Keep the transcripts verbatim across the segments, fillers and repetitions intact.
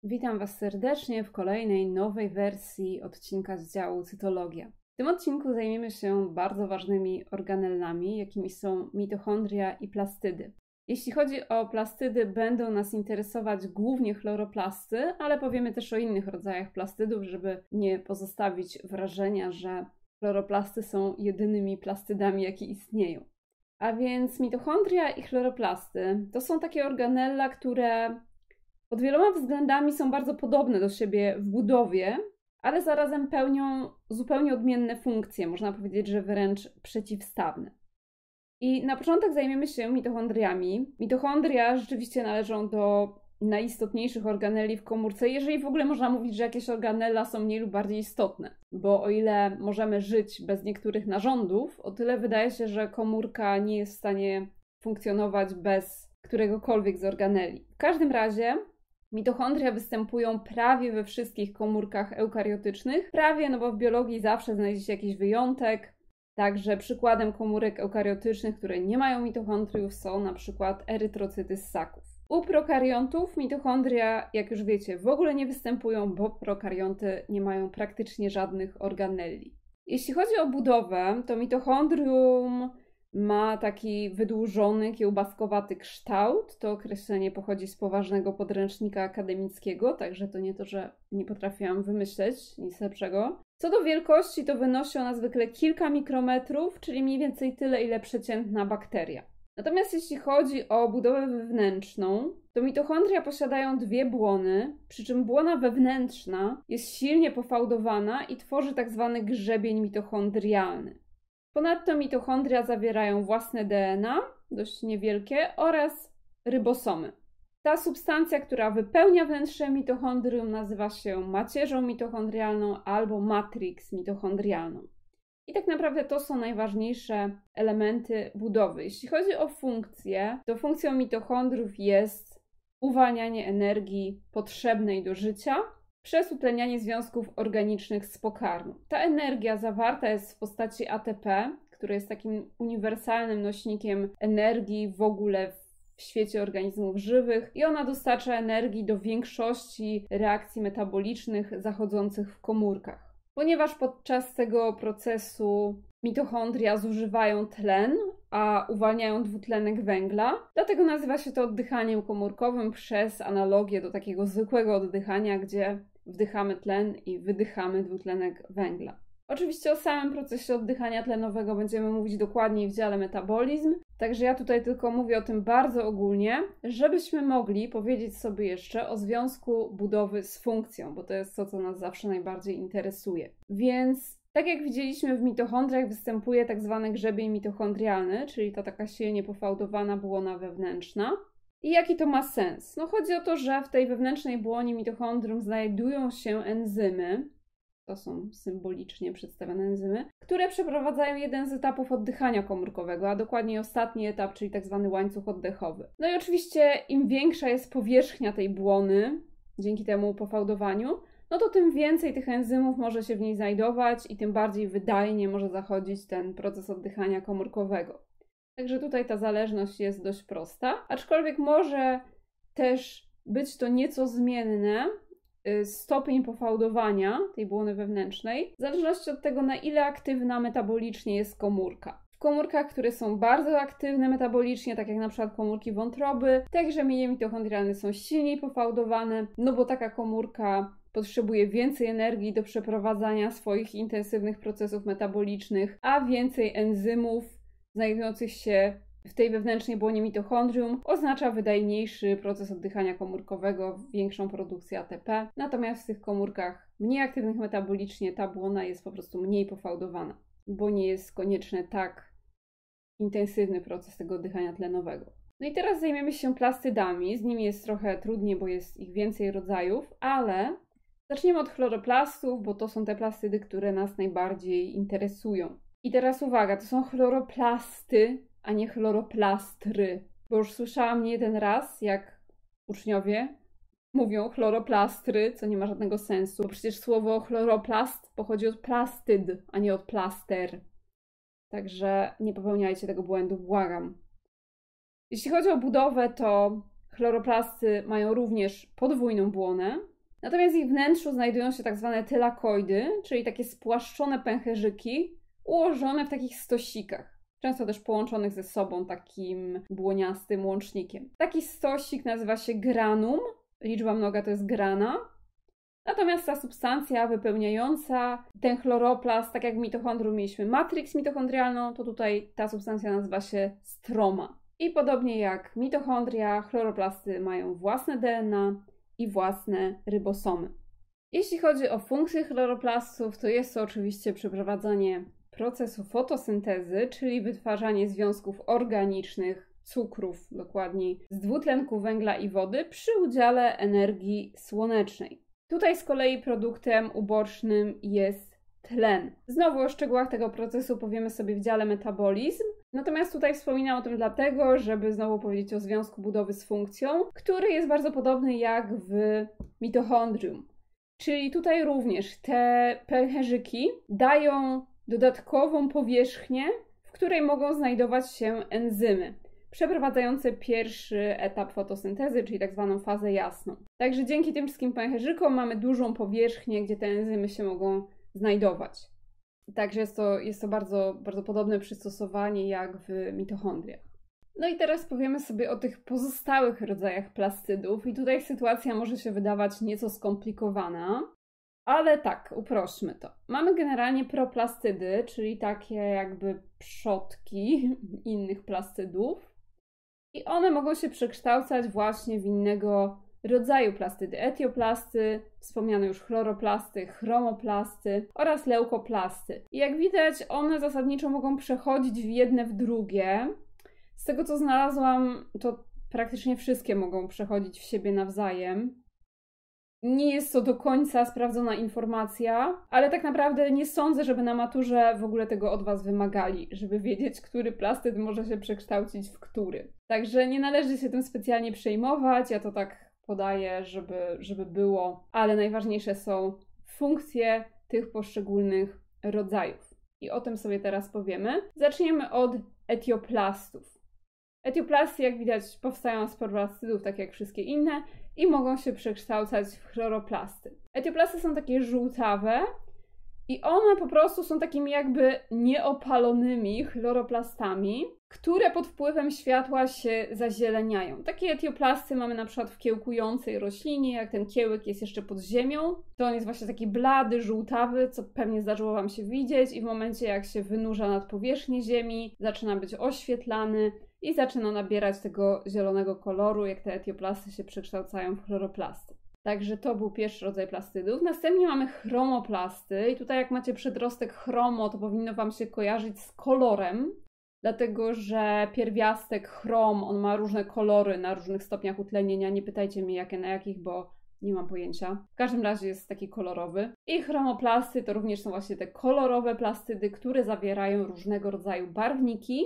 Witam Was serdecznie w kolejnej nowej wersji odcinka z działu Cytologia. W tym odcinku zajmiemy się bardzo ważnymi organellami, jakimi są mitochondria i plastydy. Jeśli chodzi o plastydy, będą nas interesować głównie chloroplasty, ale powiemy też o innych rodzajach plastydów, żeby nie pozostawić wrażenia, że chloroplasty są jedynymi plastydami, jakie istnieją. A więc mitochondria i chloroplasty to są takie organella, które pod wieloma względami są bardzo podobne do siebie w budowie, ale zarazem pełnią zupełnie odmienne funkcje, można powiedzieć, że wręcz przeciwstawne. I na początek zajmiemy się mitochondriami. Mitochondria rzeczywiście należą do najistotniejszych organeli w komórce, jeżeli w ogóle można mówić, że jakieś organella są mniej lub bardziej istotne. Bo o ile możemy żyć bez niektórych narządów, o tyle wydaje się, że komórka nie jest w stanie funkcjonować bez któregokolwiek z organeli. W każdym razie mitochondria występują prawie we wszystkich komórkach eukariotycznych. Prawie, no bo w biologii zawsze znajdzie się jakiś wyjątek. Także przykładem komórek eukariotycznych, które nie mają mitochondriów, są na przykład erytrocyty ssaków. U prokariontów mitochondria, jak już wiecie, w ogóle nie występują, bo prokarionty nie mają praktycznie żadnych organelli. Jeśli chodzi o budowę, to mitochondrium ma taki wydłużony, kiełbaskowaty kształt. To określenie pochodzi z poważnego podręcznika akademickiego, także to nie to, że nie potrafiłam wymyśleć nic lepszego. Co do wielkości, to wynosi ona zwykle kilka mikrometrów, czyli mniej więcej tyle, ile przeciętna bakteria. Natomiast jeśli chodzi o budowę wewnętrzną, to mitochondria posiadają dwie błony, przy czym błona wewnętrzna jest silnie pofałdowana i tworzy tak zwany grzebień mitochondrialny. Ponadto mitochondria zawierają własne D N A, dość niewielkie, oraz rybosomy. Ta substancja, która wypełnia wnętrze mitochondrium, nazywa się macierzą mitochondrialną albo matrix mitochondrialną. I tak naprawdę to są najważniejsze elementy budowy. Jeśli chodzi o funkcję, to funkcją mitochondriów jest uwalnianie energii potrzebnej do życia przez utlenianie związków organicznych z pokarmu. Ta energia zawarta jest w postaci A T P, który jest takim uniwersalnym nośnikiem energii w ogóle w świecie organizmów żywych i ona dostarcza energii do większości reakcji metabolicznych zachodzących w komórkach. Ponieważ podczas tego procesu mitochondria zużywają tlen, a uwalniają dwutlenek węgla, dlatego nazywa się to oddychaniem komórkowym przez analogię do takiego zwykłego oddychania, gdzie wdychamy tlen i wydychamy dwutlenek węgla. Oczywiście o samym procesie oddychania tlenowego będziemy mówić dokładniej w dziale metabolizm, także ja tutaj tylko mówię o tym bardzo ogólnie, żebyśmy mogli powiedzieć sobie jeszcze o związku budowy z funkcją, bo to jest to, co nas zawsze najbardziej interesuje. Więc tak jak widzieliśmy, w mitochondriach występuje tak zwany grzebień mitochondrialny, czyli ta taka silnie pofałdowana błona wewnętrzna. I jaki to ma sens? No chodzi o to, że w tej wewnętrznej błonie mitochondrium znajdują się enzymy, to są symbolicznie przedstawione enzymy, które przeprowadzają jeden z etapów oddychania komórkowego, a dokładniej ostatni etap, czyli tak zwany łańcuch oddechowy. No i oczywiście im większa jest powierzchnia tej błony, dzięki temu pofałdowaniu, no to tym więcej tych enzymów może się w niej znajdować i tym bardziej wydajnie może zachodzić ten proces oddychania komórkowego. Także tutaj ta zależność jest dość prosta, aczkolwiek może też być to nieco zmienne, stopień pofałdowania tej błony wewnętrznej, w zależności od tego, na ile aktywna metabolicznie jest komórka. W komórkach, które są bardzo aktywne metabolicznie, tak jak na przykład komórki wątroby, te grzebienie mitochondrialne są silniej pofałdowane, no bo taka komórka potrzebuje więcej energii do przeprowadzania swoich intensywnych procesów metabolicznych, a więcej enzymów znajdujących się w tej wewnętrznej błonie mitochondrium oznacza wydajniejszy proces oddychania komórkowego, większą produkcję A T P. Natomiast w tych komórkach mniej aktywnych metabolicznie ta błona jest po prostu mniej pofałdowana, bo nie jest konieczny tak intensywny proces tego oddychania tlenowego. No i teraz zajmiemy się plastydami. Z nimi jest trochę trudniej, bo jest ich więcej rodzajów, ale zaczniemy od chloroplastów, bo to są te plastydy, które nas najbardziej interesują. I teraz uwaga, to są chloroplasty, a nie chloroplastry. Bo już słyszałam nie jeden raz, jak uczniowie mówią chloroplastry, co nie ma żadnego sensu. Bo przecież słowo chloroplast pochodzi od plastyd, a nie od plaster. Także nie popełniajcie tego błędu, błagam. Jeśli chodzi o budowę, to chloroplasty mają również podwójną błonę. Natomiast w ich wnętrzu znajdują się tak zwane tylakoidy, czyli takie spłaszczone pęcherzyki ułożone w takich stosikach, często też połączonych ze sobą takim błoniastym łącznikiem. Taki stosik nazywa się granum, liczba mnoga to jest grana. Natomiast ta substancja wypełniająca ten chloroplast, tak jak w mitochondrium mieliśmy matrix mitochondrialną, to tutaj ta substancja nazywa się stroma. I podobnie jak mitochondria, chloroplasty mają własne D N A i własne rybosomy. Jeśli chodzi o funkcję chloroplastów, to jest to oczywiście przeprowadzanie procesu fotosyntezy, czyli wytwarzanie związków organicznych, cukrów dokładniej, z dwutlenku węgla i wody przy udziale energii słonecznej. Tutaj z kolei produktem ubocznym jest tlen. Znowu o szczegółach tego procesu powiemy sobie w dziale metabolizm, natomiast tutaj wspominam o tym dlatego, żeby znowu powiedzieć o związku budowy z funkcją, który jest bardzo podobny jak w mitochondrium. Czyli tutaj również te pęcherzyki dają dodatkową powierzchnię, w której mogą znajdować się enzymy przeprowadzające pierwszy etap fotosyntezy, czyli tak zwaną fazę jasną. Także dzięki tym wszystkim pęcherzykom mamy dużą powierzchnię, gdzie te enzymy się mogą znajdować. Także jest to, jest to bardzo, bardzo podobne przystosowanie jak w mitochondriach. No i teraz powiemy sobie o tych pozostałych rodzajach plastydów i tutaj sytuacja może się wydawać nieco skomplikowana, ale tak, uprośćmy to. Mamy generalnie proplastydy, czyli takie jakby przodki innych plastydów i one mogą się przekształcać właśnie w innego rodzaju plastydy. Etioplasty, wspomniane już chloroplasty, chromoplasty oraz leukoplasty. I jak widać, one zasadniczo mogą przechodzić w jedne w drugie. Z tego co znalazłam, to praktycznie wszystkie mogą przechodzić w siebie nawzajem. Nie jest to do końca sprawdzona informacja, ale tak naprawdę nie sądzę, żeby na maturze w ogóle tego od Was wymagali, żeby wiedzieć, który plastyd może się przekształcić w który. Także nie należy się tym specjalnie przejmować, ja to tak podaję, żeby, żeby było, ale najważniejsze są funkcje tych poszczególnych rodzajów. I o tym sobie teraz powiemy. Zaczniemy od etioplastów. Etioplasty, jak widać, powstają z proplastydów, tak jak wszystkie inne, i mogą się przekształcać w chloroplasty. Etioplasty są takie żółtawe i one po prostu są takimi jakby nieopalonymi chloroplastami, które pod wpływem światła się zazieleniają. Takie etioplasty mamy na przykład w kiełkującej roślinie, jak ten kiełek jest jeszcze pod ziemią, to on jest właśnie taki blady, żółtawy, co pewnie zdarzyło Wam się widzieć i w momencie jak się wynurza nad powierzchnię ziemi, zaczyna być oświetlany i zaczyna nabierać tego zielonego koloru, jak te etioplasty się przekształcają w chloroplasty. Także to był pierwszy rodzaj plastydów. Następnie mamy chromoplasty i tutaj jak macie przedrostek chromo, to powinno Wam się kojarzyć z kolorem, dlatego że pierwiastek chrom, on ma różne kolory na różnych stopniach utlenienia. Nie pytajcie mnie jakie na jakich, bo nie mam pojęcia. W każdym razie jest taki kolorowy. I chromoplasty to również są właśnie te kolorowe plastydy, które zawierają różnego rodzaju barwniki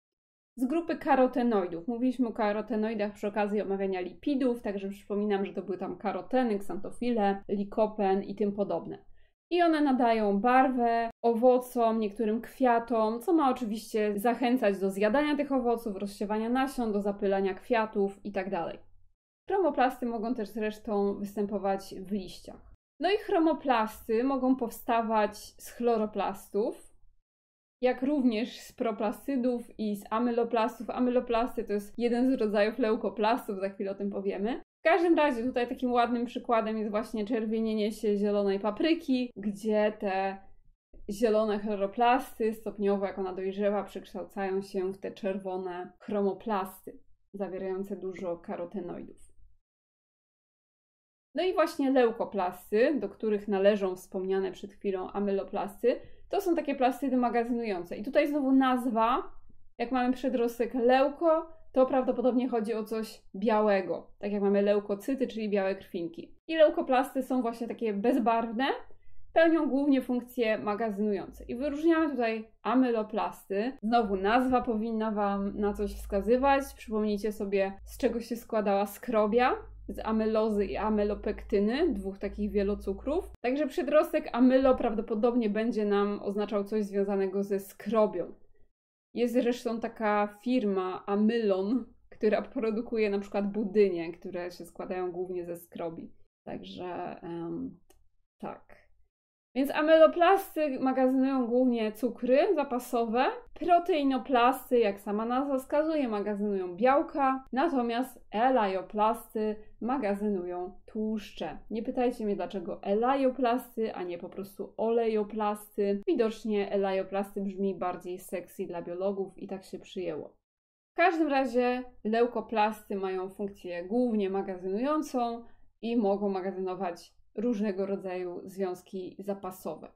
z grupy karotenoidów. Mówiliśmy o karotenoidach przy okazji omawiania lipidów, także przypominam, że to były tam karoteny, ksantofile, likopen i tym podobne. I one nadają barwę owocom, niektórym kwiatom, co ma oczywiście zachęcać do zjadania tych owoców, rozsiewania nasion, do zapylania kwiatów itd. Chromoplasty mogą też zresztą występować w liściach. No i chromoplasty mogą powstawać z chloroplastów, jak również z proplastydów i z amyloplastów. Amyloplasty to jest jeden z rodzajów leukoplastów, za chwilę o tym powiemy. W każdym razie tutaj takim ładnym przykładem jest właśnie czerwienienie się zielonej papryki, gdzie te zielone chloroplasty stopniowo, jak ona dojrzewa, przekształcają się w te czerwone chromoplasty, zawierające dużo karotenoidów. No i właśnie leukoplasty, do których należą wspomniane przed chwilą amyloplasty, to są takie plastydy magazynujące. I tutaj znowu nazwa, jak mamy przedrostek leuko, to prawdopodobnie chodzi o coś białego. Tak jak mamy leukocyty, czyli białe krwinki. I leukoplasty są właśnie takie bezbarwne, pełnią głównie funkcje magazynujące. I wyróżniamy tutaj amyloplasty. Znowu nazwa powinna Wam na coś wskazywać. Przypomnijcie sobie, z czego się składała skrobia. Z amylozy i amylopektyny, dwóch takich wielocukrów. Także przedrostek amylo prawdopodobnie będzie nam oznaczał coś związanego ze skrobią. Jest zresztą taka firma Amylon, która produkuje na przykład budynie, które się składają głównie ze skrobi. Także um, tak. Więc ameloplasty magazynują głównie cukry zapasowe, proteinoplasty, jak sama nazwa wskazuje, magazynują białka, natomiast elaioplasty magazynują tłuszcze. Nie pytajcie mnie, dlaczego elaioplasty, a nie po prostu olejoplasty. Widocznie elaioplasty brzmi bardziej sexy dla biologów i tak się przyjęło. W każdym razie leukoplasty mają funkcję głównie magazynującą i mogą magazynować różnego rodzaju związki zapasowe.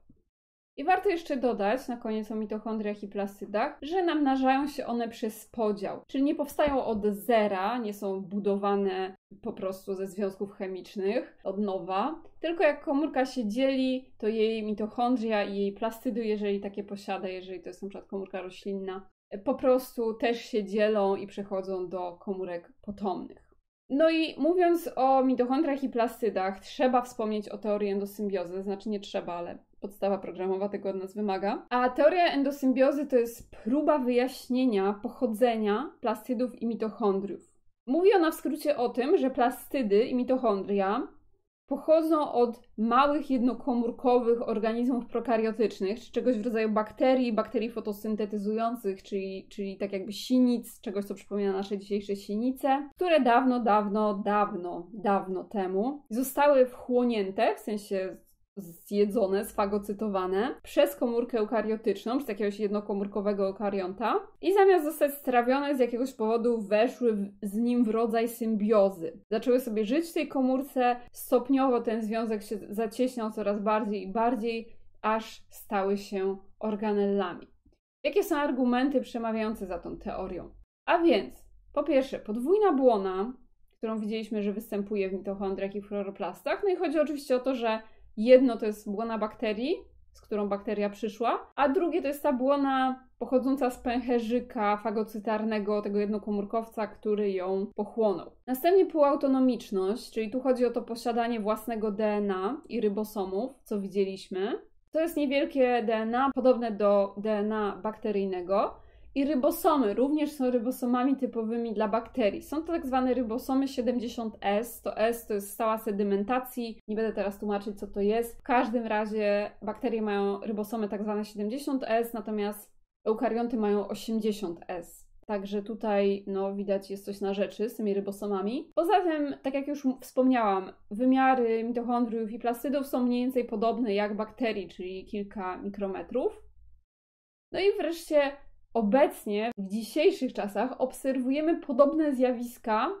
I warto jeszcze dodać na koniec o mitochondriach i plastydach, że namnażają się one przez podział, czyli nie powstają od zera, nie są budowane po prostu ze związków chemicznych od nowa, tylko jak komórka się dzieli, to jej mitochondria i jej plastydy, jeżeli takie posiada, jeżeli to jest na przykład komórka roślinna, po prostu też się dzielą i przechodzą do komórek potomnych. No i mówiąc o mitochondriach i plastydach, trzeba wspomnieć o teorii endosymbiozy, znaczy nie trzeba, ale podstawa programowa tego od nas wymaga. A teoria endosymbiozy to jest próba wyjaśnienia pochodzenia plastydów i mitochondriów. Mówi ona w skrócie o tym, że plastydy i mitochondria pochodzą od małych jednokomórkowych organizmów prokariotycznych, czy czegoś w rodzaju bakterii, bakterii fotosyntetyzujących, czyli, czyli tak jakby sinic, czegoś co przypomina nasze dzisiejsze sinice, które dawno, dawno, dawno, dawno temu zostały wchłonięte, w sensie zjedzone, sfagocytowane przez komórkę eukariotyczną, przez jakiegoś jednokomórkowego eukarionta i zamiast zostać strawione z jakiegoś powodu weszły w, z nim w rodzaj symbiozy. Zaczęły sobie żyć w tej komórce, stopniowo ten związek się zacieśniał coraz bardziej i bardziej, aż stały się organellami. Jakie są argumenty przemawiające za tą teorią? A więc, po pierwsze, podwójna błona, którą widzieliśmy, że występuje w mitochondriach i w chloroplastach, no i chodzi oczywiście o to, że jedno to jest błona bakterii, z którą bakteria przyszła, a drugie to jest ta błona pochodząca z pęcherzyka fagocytarnego, tego jednokomórkowca, który ją pochłonął. Następnie półautonomiczność, czyli tu chodzi o to posiadanie własnego D N A i rybosomów, co widzieliśmy. To jest niewielkie D N A, podobne do D N A bakteryjnego. I rybosomy również są rybosomami typowymi dla bakterii. Są to tak zwane rybosomy siedemdziesiąt S. To S to jest stała sedymentacji. Nie będę teraz tłumaczyć, co to jest. W każdym razie bakterie mają rybosomy tak zwane siedemdziesiąt S, natomiast eukarionty mają osiemdziesiąt S. Także tutaj no, widać jest coś na rzeczy z tymi rybosomami. Poza tym, tak jak już wspomniałam, wymiary mitochondriów i plastydów są mniej więcej podobne jak bakterii, czyli kilka mikrometrów. No i wreszcie obecnie, w dzisiejszych czasach, obserwujemy podobne zjawiska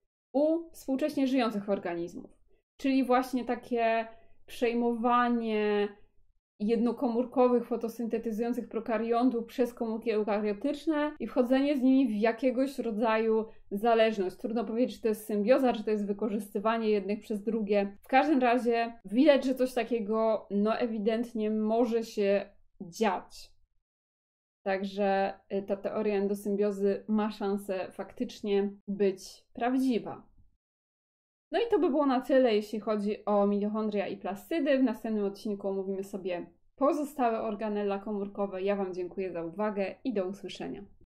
u współcześnie żyjących organizmów. Czyli właśnie takie przejmowanie jednokomórkowych, fotosyntetyzujących prokariontów przez komórki eukariotyczne i wchodzenie z nimi w jakiegoś rodzaju zależność. Trudno powiedzieć, czy to jest symbioza, czy to jest wykorzystywanie jednych przez drugie. W każdym razie widać, że coś takiego no ewidentnie może się dziać. Także ta teoria endosymbiozy ma szansę faktycznie być prawdziwa. No i to by było na tyle, jeśli chodzi o mitochondria i plastydy. W następnym odcinku omówimy sobie pozostałe organella komórkowe. Ja Wam dziękuję za uwagę i do usłyszenia.